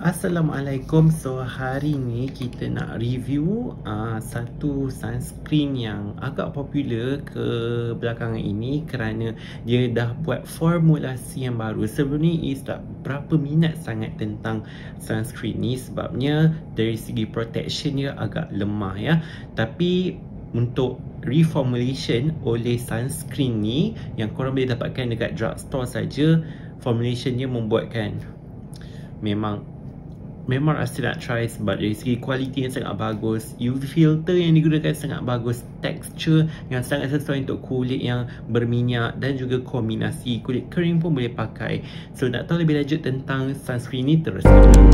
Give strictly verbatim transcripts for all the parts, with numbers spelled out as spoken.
Assalamualaikum. So hari ni kita nak review uh, satu sunscreen yang agak popular ke belakangan ini kerana dia dah buat formulasi yang baru. Sebelum ni Is tak berapa minat sangat tentang sunscreen ni sebabnya dari segi protection dia agak lemah ya. Tapi untuk reformulation oleh sunscreen ni yang korang boleh dapatkan dekat drugstore saja, formulation dia membuatkan memang Memang rasa nak try sebab dari segi kualiti yang sangat bagus, U V filter yang digunakan sangat bagus, tekstur yang sangat sesuai untuk kulit yang berminyak dan juga kombinasi kulit kering pun boleh pakai. So nak tahu lebih lanjut tentang sunscreen ni, terus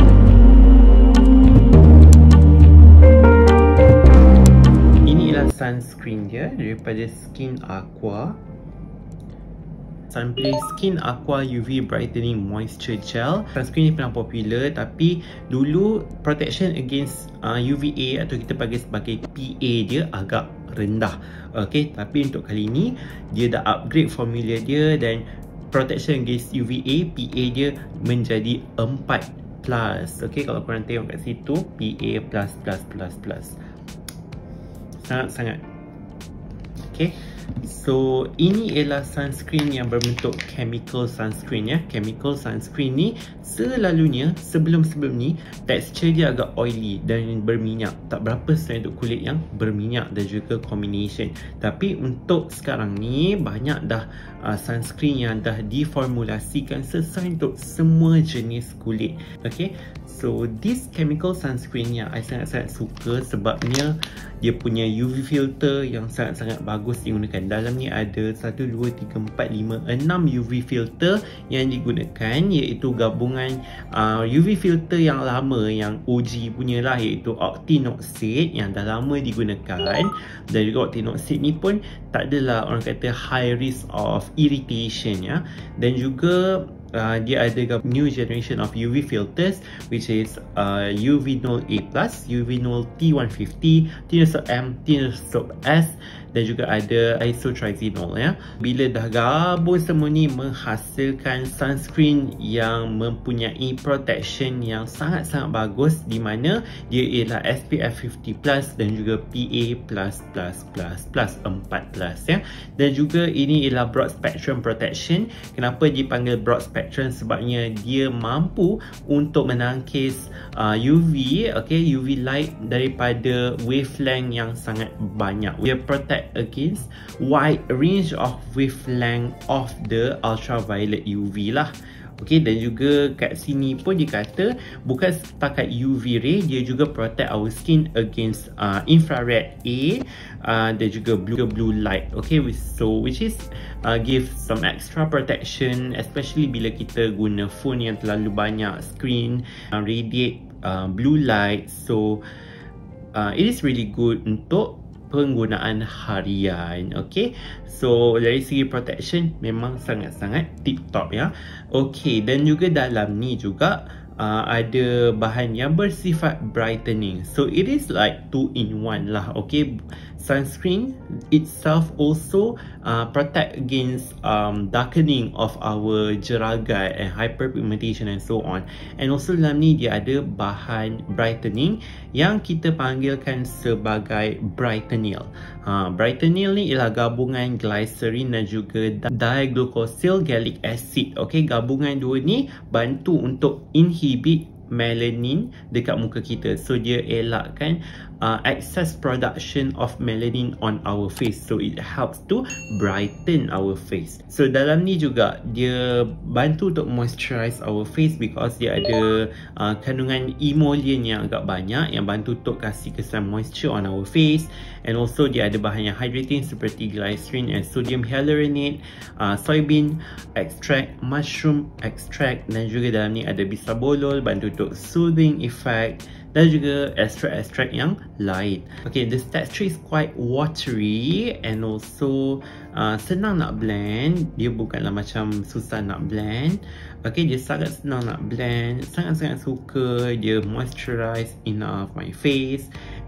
ini ialah sunscreen dia daripada Skin Aqua. Sunplay Skin Aqua U V Brightening Moisture Gel. Sunscreen ni pernah popular tapi dulu protection against uh, U V A atau kita panggil sebagai P A dia agak rendah. Okay, tapi untuk kali ni dia dah upgrade formula dia dan protection against U V A, P A dia menjadi empat plus. Okay, kalau korang tengok kat situ P A plus plus plus plus. Sangat-sangat. Okay, so ini ialah sunscreen yang berbentuk chemical sunscreen ya. Chemical sunscreen ni selalunya sebelum-sebelum ni tekstur dia agak oily dan berminyak, tak berapa sesuai untuk kulit yang berminyak dan juga combination. Tapi untuk sekarang ni banyak dah uh, sunscreen yang dah diformulasikan sesuai untuk semua jenis kulit. Okay, so this chemical sunscreen yang I sangat-sangat suka sebabnya dia punya U V filter yang sangat-sangat bagus digunakan. Dalam ni ada satu, dua, tiga, empat, lima, enam U V filter yang digunakan, iaitu gabungan uh, U V filter yang lama yang O G punya lah, iaitu Octinoxate yang dah lama digunakan. Dan juga Octinoxate ni pun tak adalah orang kata high risk of irritation ya. Dan juga Uh, dia ada new generation of U V filters which is uh, U V nol A plus, U V nol T one fifty, Tinoxate M, Tinoxate S dan juga ada Isotrizinol ya. Bila dah gabung semua ni menghasilkan sunscreen yang mempunyai protection yang sangat-sangat bagus, di mana dia ialah S P F fifty plus dan juga P A plus plus plus plus empat plus ya. Dan juga ini ialah broad spectrum protection. Kenapa dipanggil broad spectrum? Sebabnya dia mampu untuk menangkis uh, U V, okay, U V light daripada wavelength yang sangat banyak. Dia protect against wide range of wavelength of the ultraviolet U V lah. Okay, dan juga kat sini pun dia kata bukan setakat U V ray, dia juga protect our skin against uh, infrared A uh, dan juga blue blue light. Okay, so which is uh, give some extra protection, especially bila kita guna phone yang terlalu banyak screen uh, radiate uh, blue light. So uh, it is really good untuk penggunaan harian. Okay, so dari segi protection memang sangat-sangat tip top ya. Okay, dan juga dalam ni juga uh, ada bahan yang bersifat brightening. So it is like two in one lah. Okay, sunscreen itself also uh, protect against um, darkening of our jeragat and hyperpigmentation and so on. And also dalam ni dia ada bahan brightening yang kita panggilkan sebagai Brightenyl. Ha, Brightenyl ni ialah gabungan glycerin dan juga diglucosyl gallic acid. Okay, gabungan dua ni bantu untuk inhibit melanin dekat muka kita. So dia elakkan uh, excess production of melanin on our face. So it helps to brighten our face. So dalam ni juga dia bantu untuk moisturize our face because dia ada uh, kandungan emollient yang agak banyak yang bantu untuk kasih kesan moisture on our face. And also dia ada bahan yang hydrating seperti glycerin and sodium hyaluronate, uh, soybean extract, mushroom extract, dan juga dalam ni ada bisabolol bantu untuk soothing effect dan juga extract-extract yang lain. Okay, the texture is quite watery and also uh, senang nak blend. Dia bukanlah macam susah nak blend. Okay, dia sangat senang nak blend. Sangat-sangat suka. Dia moisturize enough my face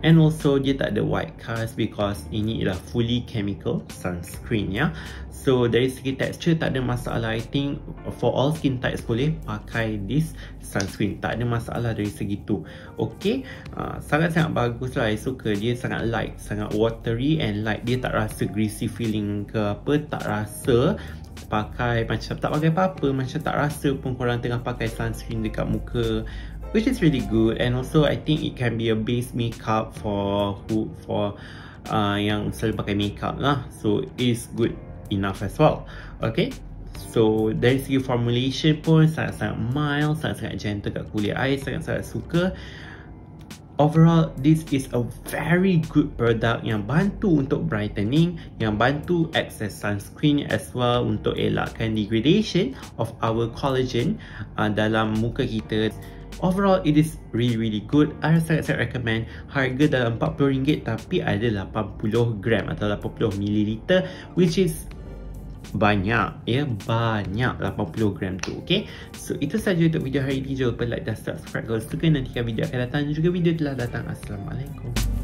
And also dia tak ada white cast because ini ialah fully chemical sunscreen ya. So dari segi texture tak ada masalah. I think for all skin types boleh pakai this sunscreen, tak ada masalah dari segi tu. Okay, uh, sangat-sangat bagus lah. I suka dia, sangat light, sangat watery and light. Dia tak rasa greasy feeling ke apa, tak rasa pakai macam tak pakai apa-apa, macam tak rasa pun korang tengah pakai sunscreen dekat muka, which is really good. And also I think it can be a base makeup for who for uh, yang selalu pakai makeup lah, so it's good enough as well. Okay, so dari segi formulation pun sangat-sangat mild, sangat-sangat gentle kat kulit I, sangat-sangat suka. Overall, this is a very good product yang bantu untuk brightening, yang bantu act as sunscreen as well untuk elakkan degradation of our collagen uh, dalam muka kita. Overall, it is really really good. I sangat-sangat recommend. Harga dalam empat puluh ringgit tapi ada lapan puluh gram atau lapan puluh mililiter, which is banyak ya, banyak lapan puluh gram tu. Okay, so itu saja untuk video hari ini. Jangan lupa like dan subscribe kalau suka. Nantikan video akan datang dan juga video telah datang. Assalamualaikum.